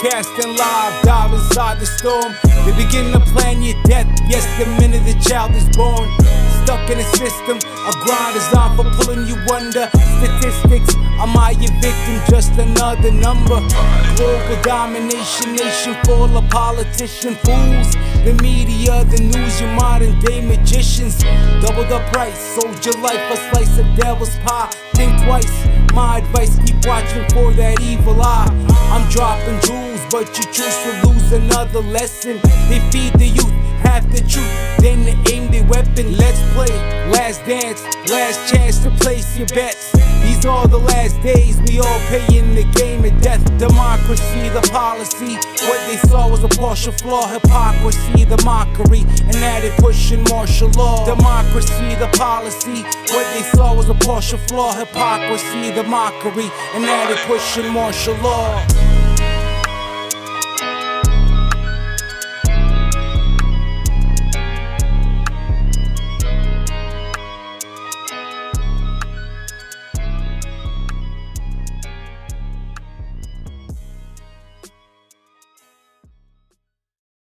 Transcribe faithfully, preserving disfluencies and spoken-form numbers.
Broadcasting live, dive inside the storm. They begin to plan your death, yes, the minute the child is born. Stuck in a system, a grind designed for pulling you under. Statistics, am I your victim? Just another number. Global domination, nation full of politician fools. The media, the news, your modern day magicians. Double the price, sold your life a slice of devil's pie. Think twice, my advice, keep watching for that evil eye. I'm dropping jewels, but you choose to lose another lesson. They feed the youth half the truth, then they aim their weapon. Let's play, last dance, last chance to place your bets. These are the last days, we all pay in the game of death. Democracy, the policy, what they saw was a partial flaw. Hypocrisy, the mockery, and now they're pushing martial law. Democracy, the policy, what they saw was a partial flaw. Hypocrisy, the mockery, and now they're pushing martial law.